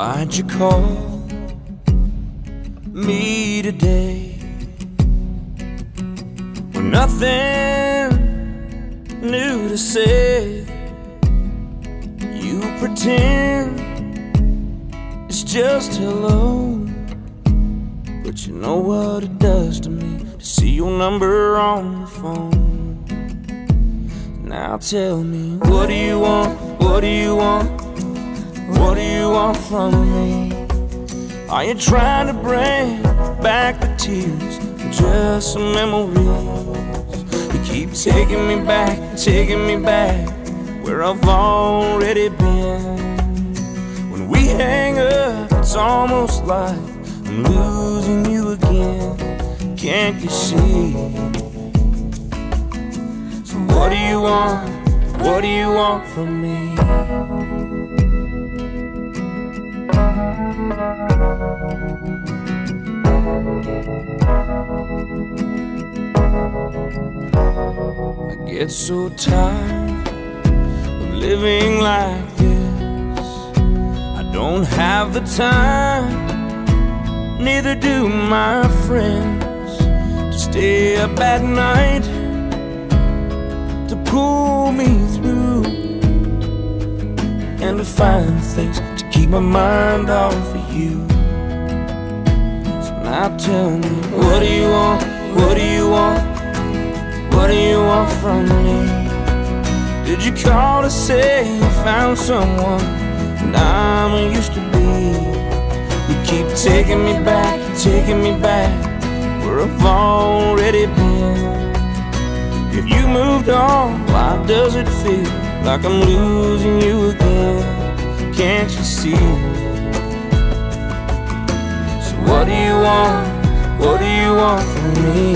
Why'd you call me today with nothing new to say? You pretend it's just hello, but you know what it does to me to see your number on the phone. Now tell me, what do you want? What do you want? What do you want from me? Are you trying to bring back the tears or just some memories? You keep taking me back where I've already been. When we hang up, it's almost like I'm losing you again. Can't you see? So what do you want? What do you want from me? I get so tired of living like this. I don't have the time, neither do my friends, to stay up at night to pull me through and to find things to keep my mind off of you. So now tell me, what do you want? What do you want? What do you want from me? Did you call to say you found someone and I'm used to be? You keep taking me back where I've already been. If you moved on, why does it feel like I'm losing you again? Can't you see? So what do you want? What do you want from me?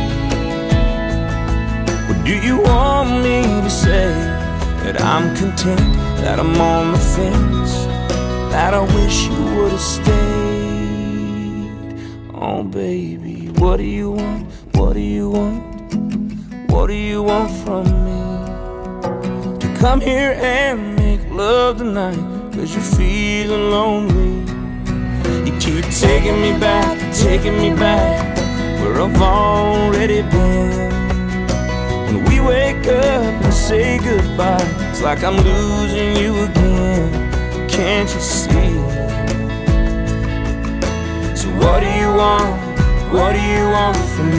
Or do you want me to say that I'm content, that I'm on the fence, that I wish you would have stayed? Oh baby, what do you want? What do you want? What do you want from me? To come here and make love tonight 'cause you're feeling lonely. You keep taking me back where I've already been. When we wake up and say goodbye, it's like I'm losing you again. Can't you see? So what do you want? What do you want from